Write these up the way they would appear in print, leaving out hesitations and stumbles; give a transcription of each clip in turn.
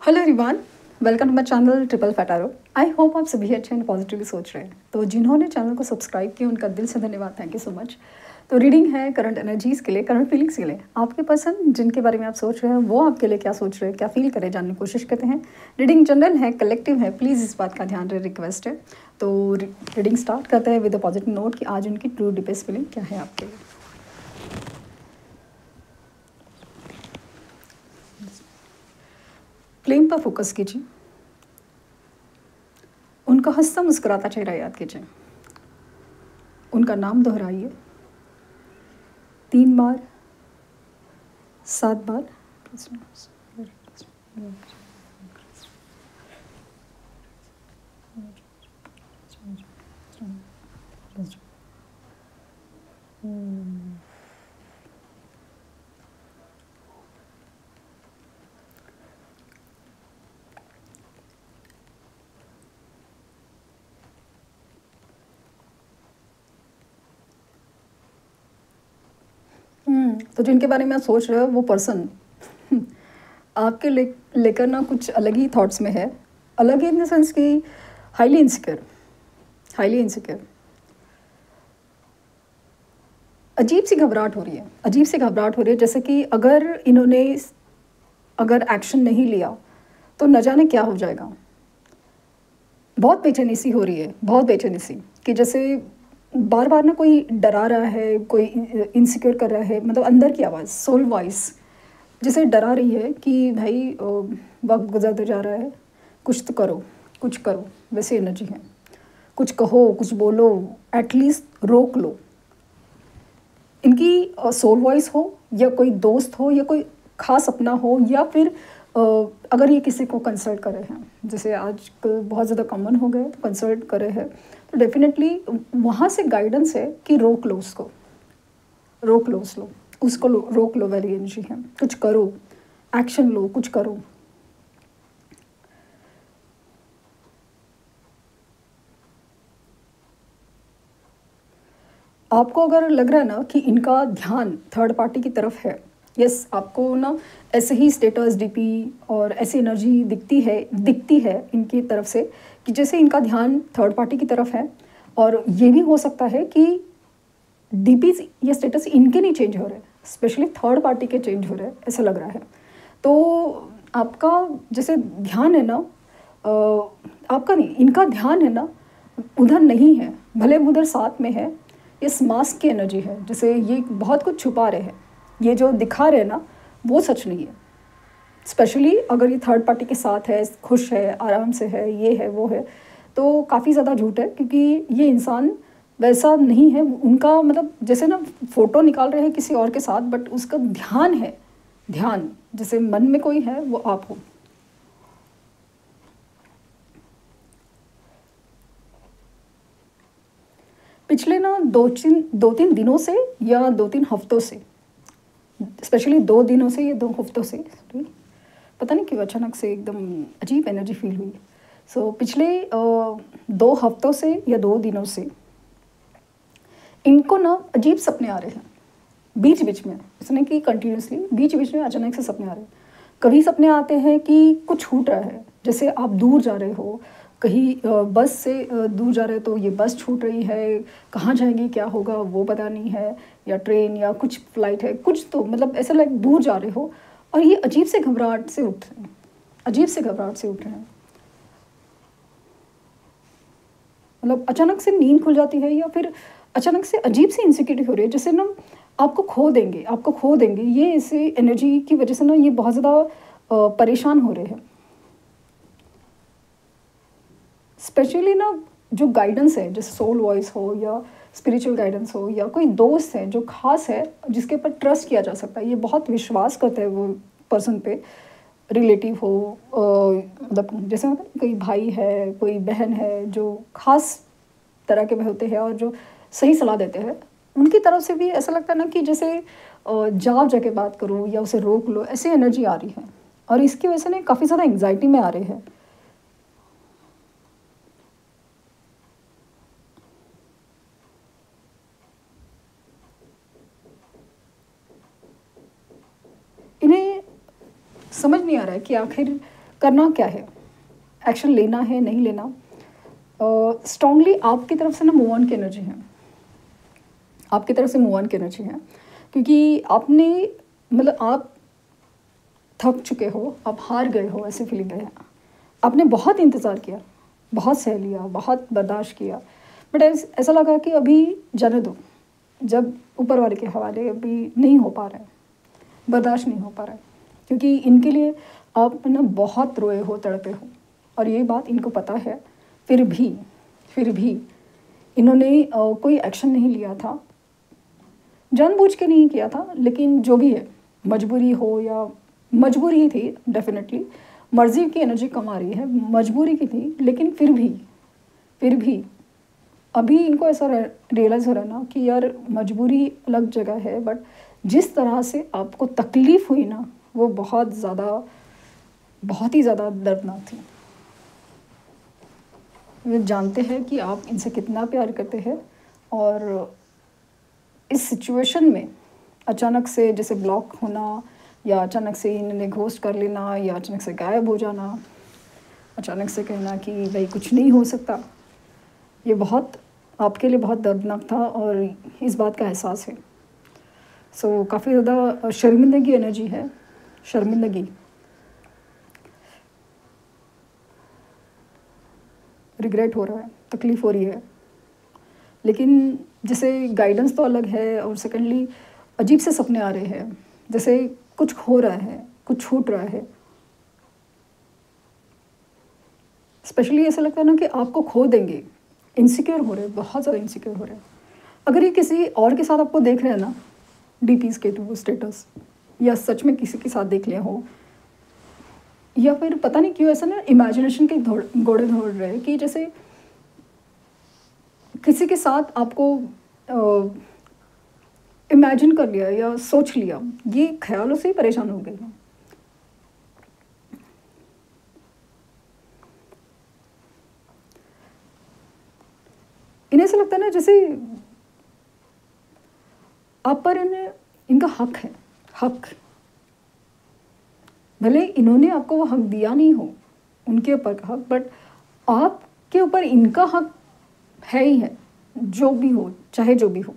Hello everyone, welcome to my channel triple फैटारो। I hope आप सभी अच्छे एंड पॉजिटिवली सोच रहे हैं। तो जिन्होंने चैनल को सब्सक्राइब किया उनका दिल से धन्यवाद, थैंक यू सो मच। तो रीडिंग है करंट एनर्जीज़ के लिए, करंट फीलिंग्स के लिए। आपके पर्सन जिनके बारे में आप सोच रहे हैं वो आपके लिए क्या सोच रहे हैं, क्या फील करें, जानने की कोशिश करते हैं। रीडिंग जनरल है, कलेक्टिव है, प्लीज़ इस बात का ध्यान रहे, रिक्वेस्ट है। तो रीडिंग स्टार्ट करते हैं विद अ पॉजिटिव नोट कि आज उनकी ट्रू डीपेस्ट फीलिंग क्या है आपके लिए। फ्लेम पर फोकस कीजिए, उनका हंसता मुस्कुराता चेहरा याद कीजिए, उनका नाम दोहराइए 3 बार 7 बार। तो जिनके बारे में आप सोच रहे हो वो पर्सन आपके लेकर ना कुछ अलग ही थॉट्स में है। अलग इन द सेंस कि हाईली इनसिक्योर, हाईली इनसिक्योर। अजीब सी घबराहट हो रही है, अजीब सी घबराहट हो रही है, जैसे कि अगर इन्होंने एक्शन नहीं लिया तो न जाने क्या हो जाएगा। बहुत बेचैनी सी हो रही है, बहुत बेचैनी सी, कि जैसे बार बार ना कोई डरा रहा है, कोई इनसिक्योर कर रहा है। मतलब अंदर की आवाज़, सोल वॉइस जैसे डरा रही है कि भाई वक्त गुजरते जा रहा है, कुछ तो करो, कुछ करो। वैसी एनर्जी है, कुछ कहो, कुछ बोलो, एटलीस्ट रोक लो। इनकी सोल वॉइस हो या कोई दोस्त हो या कोई खास अपना हो, या फिर अगर ये किसी को कंसल्ट कर रहे हैं, जैसे आज बहुत ज़्यादा कॉमन हो गए तो कंसल्ट कर रहे हैं, तो डेफिनेटली वहाँ से गाइडेंस है कि रोक लो उसको, रोक लो उसको रोक लो। वेरी एनर्जी है, कुछ करो, एक्शन लो, कुछ करो। आपको अगर लग रहा है ना कि इनका ध्यान थर्ड पार्टी की तरफ है, यस, आपको ना ऐसे ही स्टेटस डीपी और ऐसी एनर्जी दिखती है इनकी तरफ से कि जैसे इनका ध्यान थर्ड पार्टी की तरफ है। और ये भी हो सकता है कि डीपी या स्टेटस इनके नहीं चेंज हो रहे, स्पेशली थर्ड पार्टी के चेंज हो रहे हैं, ऐसा लग रहा है। तो आपका जैसे ध्यान है ना, आपका नहीं, इनका ध्यान है ना उधर नहीं है, भले उधर साथ में है। इस मास्क की एनर्जी है, जैसे ये बहुत कुछ छुपा रहे हैं, ये जो दिखा रहे हैं ना वो सच नहीं है। स्पेशली अगर ये थर्ड पार्टी के साथ है, खुश है, आराम से है, ये है वो है, तो काफ़ी ज़्यादा झूठ है, क्योंकि ये इंसान वैसा नहीं है। उनका मतलब जैसे ना फ़ोटो निकाल रहे हैं किसी और के साथ, बट उसका ध्यान है, ध्यान जैसे मन में कोई है वो आप हो। पिछले ना 2-3 दिनों से या 2-3 हफ्तों से, स्पेशली 2 दिनों से या 2 हफ्तों से, पता नहीं क्यों अचानक से एकदम अजीब एनर्जी फील हुई। सो पिछले 2 हफ्तों से या 2 दिनों से इनको ना अजीब सपने आ रहे हैं, बीच बीच में, इसने कि कंटिन्यूसली बीच बीच में अचानक से सपने आ रहे हैं। कभी सपने आते हैं कि कुछ छूट रहा है, जैसे आप दूर जा रहे हो कहीं, बस से दूर जा रहे हो तो ये बस छूट रही है, कहाँ जाएंगे क्या होगा वो पता नहीं है, या ट्रेन या कुछ फ्लाइट है, कुछ तो मतलब ऐसा लाइक दूर जा रहे हो और ये अजीब से घबराहट से उठ रहे हैं, अजीब से घबराहट से उठ रहे हैं। मतलब अचानक से नींद खुल जाती है, या फिर अचानक से अजीब सी इनसिक्योरिटी हो रही है, जैसे ना आपको खो देंगे, आपको खो देंगे। ये इसी एनर्जी की वजह से ना ये बहुत ज़्यादा परेशान हो रहे हैं। स्पेशली ना जो गाइडेंस है, जैसे सोल वॉइस हो या स्पिरिचुअल गाइडेंस हो या कोई दोस्त है जो खास है, जिसके ऊपर ट्रस्ट किया जा सकता है, ये बहुत विश्वास करते हैं वो पर्सन पे, रिलेटिव हो, मतलब जैसे होता है कोई भाई है, कोई बहन है, जो खास तरह के में होते हैं और जो सही सलाह देते हैं, उनकी तरफ से भी ऐसा लगता है ना कि जैसे जाओ जाके बात करो या उसे रोक लो, ऐसी एनर्जी आ रही है। और इसकी वजह से ना काफ़ी ज़्यादा एंग्जाइटी में आ रहे हैं। इन्हें समझ नहीं आ रहा है कि आखिर करना क्या है, एक्शन लेना है नहीं लेना। स्ट्रांगली आपकी तरफ से ना मूव ऑन की एनर्जी है, आपकी तरफ से मूव ऑन की एनर्जी है, क्योंकि आपने मतलब आप थक चुके हो, आप हार गए हो, ऐसी फीलिंग है। आपने बहुत इंतज़ार किया, बहुत सह लिया, बहुत बर्दाश्त किया, बट ऐसा लगा कि अभी जाने दो, जब ऊपर वाले के हवाले अभी नहीं हो पा रहा है, बर्दाश्त नहीं हो पा रहा है, क्योंकि इनके लिए आप ना बहुत रोए हो, तड़पे हो, और ये बात इनको पता है। फिर भी इन्होंने कोई एक्शन नहीं लिया था, जानबूझ के नहीं किया था, लेकिन जो भी है, मजबूरी हो या मजबूरी ही थी डेफिनेटली, मर्जी की एनर्जी कम आ रही है, मजबूरी की थी, लेकिन फिर भी अभी इनको ऐसा रियलाइज़ हो रहा है ना कि यार मजबूरी अलग जगह है, बट जिस तरह से आपको तकलीफ़ हुई ना, वो बहुत ही ज़्यादा दर्दनाक थी। वे जानते हैं कि आप इनसे कितना प्यार करते हैं, और इस सिचुएशन में अचानक से जैसे ब्लॉक होना, या अचानक से इन्हें घोस्ट कर लेना, या अचानक से गायब हो जाना, अचानक से कहना कि भाई कुछ नहीं हो सकता, ये बहुत आपके लिए बहुत दर्दनाक था, और इस बात का एहसास है। सो काफ़ी ज़्यादा शर्मिंदगी एनर्जी है, शर्मिंदगी, रिग्रेट हो रहा है, तकलीफ़ हो रही है, लेकिन जैसे गाइडेंस तो अलग है, और सेकेंडली अजीब से सपने आ रहे हैं, जैसे कुछ खो रहा है, कुछ छूट रहा है। स्पेशली ऐसा लगता है ना कि आपको खो देंगे, इनसिक्योर हो रहे हैं, बहुत ज़्यादा इनसिक्योर हो रहे हैं। अगर ये किसी और के साथ आपको देख रहे हैं ना, डीपीज़ के थ्रू स्टेटस, या सच में किसी के साथ देख लिया हो, या फिर पता नहीं क्यों ऐसा ना इमेजिनेशन के घोड़े दौड़ रहे हैं कि जैसे किसी के साथ आपको इमेजिन कर लिया या सोच लिया, ये ख्यालों से ही परेशान हो गई हैं। इन्हें ऐसा लगता है ना जैसे आप पर इनका हक है, हक, भले इन्होंने आपको वो हक दिया नहीं हो, उनके ऊपर का हक, बट आपके ऊपर इनका हक है ही है, जो भी हो, चाहे जो भी हो।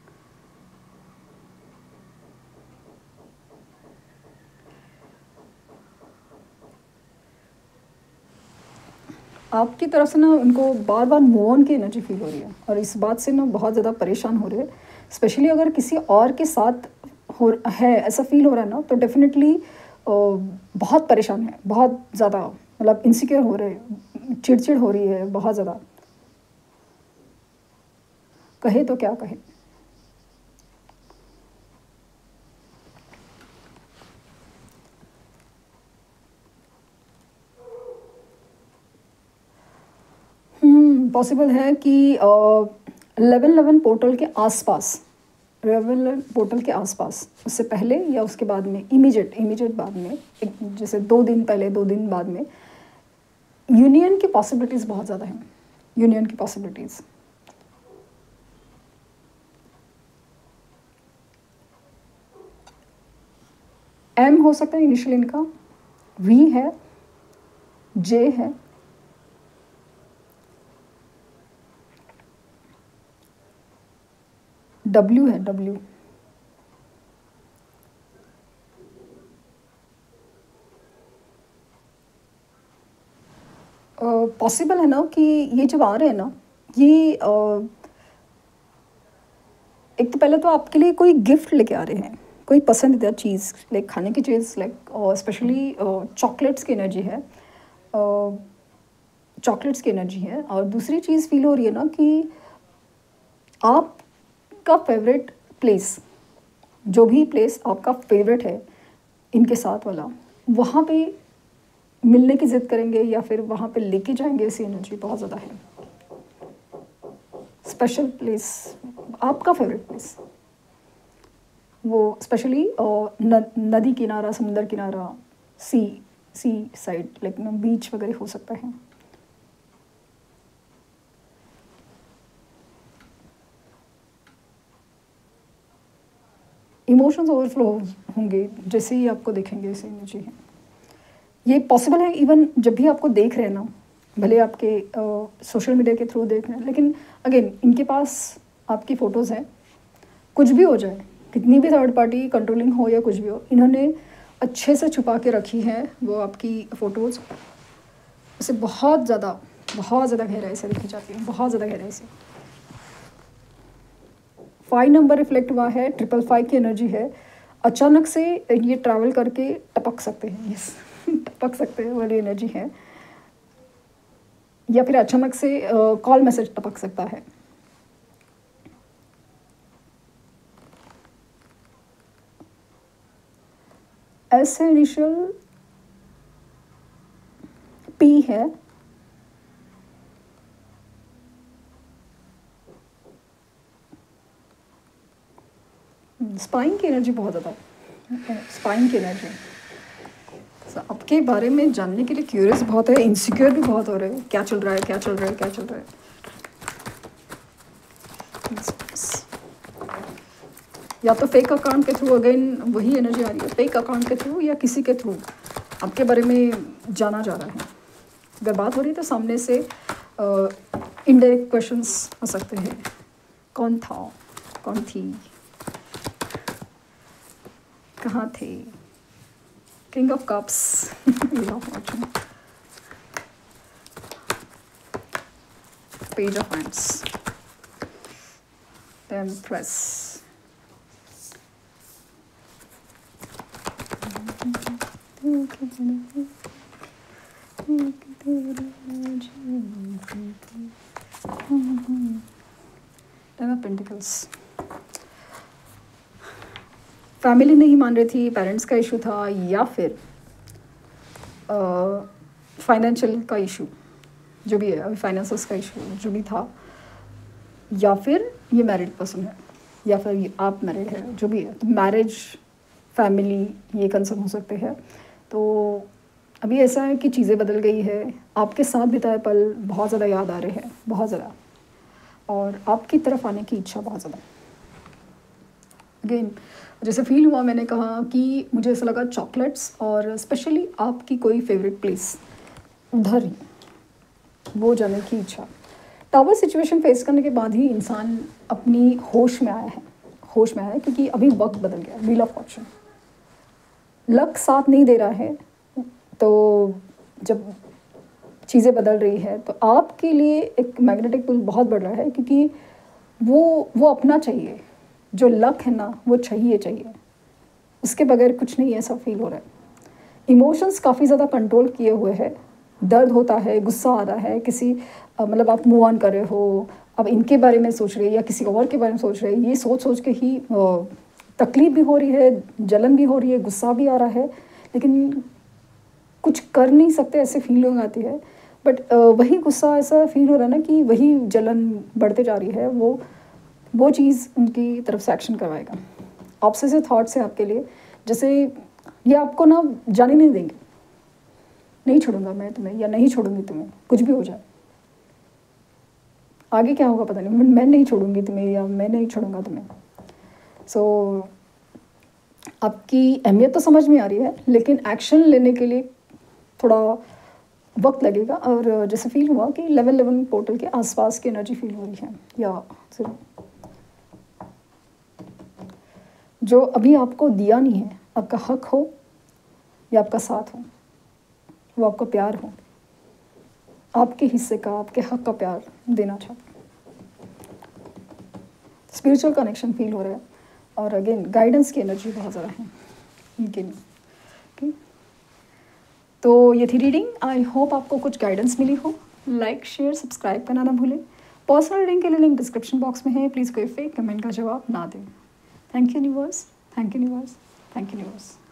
आपकी तरफ से ना उनको बार बार मूव ऑन की एनर्जी फील हो रही है, और इस बात से ना बहुत ज़्यादा परेशान हो रहे हैं। स्पेशली अगर किसी और के साथ हो है, ऐसा फील हो रहा है ना, तो डेफिनेटली बहुत परेशान है, बहुत ज़्यादा, मतलब इनसिक्योर हो रहे हैं, चिड़चिड़ हो रही है बहुत ज़्यादा, कहे तो क्या कहे। पॉसिबल है कि 1111 पोर्टल के आसपास, 1111 पोर्टल के आसपास, उससे पहले या उसके बाद में, इमीडिएट बाद में, जैसे 2 दिन पहले, 2 दिन बाद में, यूनियन की पॉसिबिलिटीज़ बहुत ज़्यादा हैं, यूनियन की पॉसिबिलिटीज़। एम हो सकता है इनिशियल इनका, वी है, जे है, डब्ल्यू है, डब्ल्यू। पॉसिबल है ना कि ये जब आ रहे हैं ना, ये एक तो पहले तो आपके लिए कोई गिफ्ट लेके आ रहे हैं, कोई पसंदीदा चीज़, लाइक खाने की चीज़, लाइक स्पेशली चॉकलेट्स की एनर्जी है, चॉकलेट्स की एनर्जी है। और दूसरी चीज़ फील हो रही है ना कि आपका फेवरेट प्लेस, जो भी प्लेस आपका फेवरेट है इनके साथ वाला, वहाँ पे मिलने की ज़िद करेंगे, या फिर वहाँ पे लेके जाएंगे, ऐसी एनर्जी बहुत ज़्यादा है। स्पेशल प्लेस, आपका फेवरेट प्लेस, वो स्पेशली नदी किनारा, समुंदर किनारा, सी साइड, लाइक बीच वगैरह हो सकता है। इमोशंस ओवरफ्लो होंगे, जैसे ही आपको देखेंगे ऐसे एनर्जी है। ये पॉसिबल है इवन जब भी आपको देख रहे हैं ना, भले आपके सोशल मीडिया के थ्रू देख रहे हैं, लेकिन अगेन इनके पास आपकी फ़ोटोज़ हैं। कुछ भी हो जाए, कितनी भी थर्ड पार्टी कंट्रोलिंग हो या कुछ भी हो, इन्होंने अच्छे से छुपा के रखी है वो आपकी फ़ोटोज़। उसे बहुत ज़्यादा गहराई से देखी जाती है, बहुत ज़्यादा गहराई से। 5 नंबर रिफ्लेक्ट हुआ है, 555 की एनर्जी है। अचानक से ये ट्रैवल करके टपक सकते हैं, यस टपक सकते हैं वाली एनर्जी है, या फिर अचानक से कॉल मैसेज टपक सकता है। एस है इनिशियल, पी है, स्पाइन की एनर्जी बहुत ज़्यादा है, स्पाइन की एनर्जी। आपके बारे में जानने के लिए क्यूरियस बहुत है, इनसिक्योर भी बहुत हो रहे हैं, क्या चल रहा है, क्या चल रहा है, क्या चल रहा है। या तो फेक अकाउंट के थ्रू, अगेन वही एनर्जी आ रही है, फेक अकाउंट के थ्रू या किसी के थ्रू आपके बारे में जाना जा रहा है। अगर बात हो रही है तो सामने से इनडायरेक्ट क्वेश्चंस आ सकते हैं, कौन था, कौन थी, कहाँ थे। King of cups, wheel of fortune, page of hands, empress, ten of pentacles. Family नहीं मान रही थी, पेरेंट्स का इशू था, या फिर फाइनेंशियल का इशू, जो भी है अभी फाइनेंसेस का इशू जो भी था, या फिर ये मैरिड पर्सन है, या फिर ये आप मैरिड है, जो भी है। तो मैरिज, फैमिली, ये कंसर्न हो सकते हैं। तो अभी ऐसा है कि चीज़ें बदल गई है, आपके साथ बिताए पल बहुत ज़्यादा याद आ रहे हैं, बहुत ज़्यादा, और आपकी तरफ आने की इच्छा बहुत ज़्यादा। अगेन जैसे फील हुआ, मैंने कहा कि मुझे ऐसा लगा चॉकलेट्स, और स्पेशली आपकी कोई फेवरेट प्लेस, उधर ही वो जाने की इच्छा। टावर सिचुएशन फेस करने के बाद ही इंसान अपनी होश में आया है, क्योंकि अभी वक्त बदल गया। व्हील ऑफ फॉर्चून, लक साथ नहीं दे रहा है, तो जब चीज़ें बदल रही है तो आपके लिए एक मैग्नेटिक पुल बहुत बढ़ रहा है, क्योंकि वो अपना चाहिए, जो लक है ना वो चाहिए, उसके बगैर कुछ नहीं, ऐसा फील हो रहा है। इमोशंस काफ़ी ज़्यादा कंट्रोल किए हुए हैं, दर्द होता है, गुस्सा आ रहा है, किसी मतलब आप मूव ऑन कर रहे हो, अब इनके बारे में सोच रहे हैं या किसी और के बारे में सोच रहे हैं, ये सोच के ही तकलीफ भी हो रही है, जलन भी हो रही है, गुस्सा भी आ रहा है, लेकिन कुछ कर नहीं सकते, ऐसे फीलिंग आती है। बट वही गुस्सा ऐसा फील हो रहा है ना कि वही जलन बढ़ते जा रही है, वो चीज़ उनकी तरफ से एक्शन करवाएगा। ऑब्सेसिव थॉट्स है आपके लिए, जैसे ये आपको ना जाने नहीं देंगे, नहीं छोड़ूंगा मैं तुम्हें, या नहीं छोड़ूंगी तुम्हें, कुछ भी हो जाए, आगे क्या होगा पता नहीं, मैं नहीं छोड़ूंगी तुम्हें, या मैं नहीं छोड़ूंगा तुम्हें। सो आपकी अहमियत तो समझ में आ रही है, लेकिन एक्शन लेने के लिए थोड़ा वक्त लगेगा। और जैसे फील हुआ कि लेवल 11 पोर्टल के आसपास की एनर्जी फील हो रही है, या जो अभी आपको दिया नहीं है, आपका हक हो या आपका साथ हो, वो आपका प्यार हो, आपके हिस्से का, आपके हक का प्यार देना चाहते। स्पिरिचुअल कनेक्शन फील हो रहा है, और अगेन गाइडेंस की एनर्जी बहुत ज़्यादा है इनके लिए। ओके, तो ये थी रीडिंग। आई होप आपको कुछ गाइडेंस मिली हो। लाइक, शेयर, सब्सक्राइब करना ना भूलें। पर्सनल रीडिंग के लिए लिंक डिस्क्रिप्शन बॉक्स में है, प्लीज़ कोई फेक कमेंट का जवाब ना दें। Thank you universe, thank you universe, thank you universe.